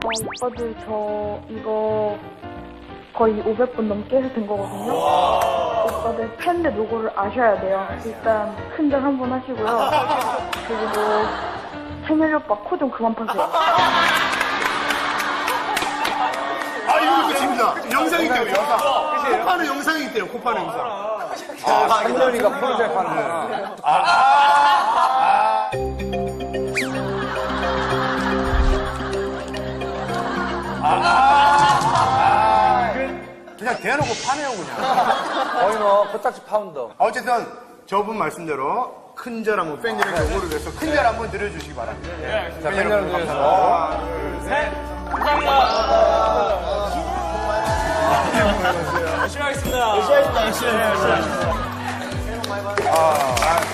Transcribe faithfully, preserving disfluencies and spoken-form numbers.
오빠들 저 이거 거의 오백 분 넘게 해서 된 거거든요. 오빠들 팬들 노고를 아셔야 돼요. 일단 큰절 한번 하시고요. 그리고 생일 오빠 코 좀 그만 파세요. 아, 이거 끝입니다. 영상이 있대요, 영상. 코파는 영상이 있대요, 코파는 영상. 아, 상렬이가 코를 잘 파는 거야. 아, 아, 아, 아, 그냥 대놓고 파네요, 그냥. 거의 뭐, 코딱지 파운더. 어쨌든 저분 말씀대로 큰절 한번 팬들의 경우를 위해서 큰절 한번 드려주시기 바랍니다. 자, 팬여러분 드려서. 하나, 둘, 셋. 열심히 하겠습니다. 열심히 하겠습니다. 열심히 하겠습니다. 아, 아.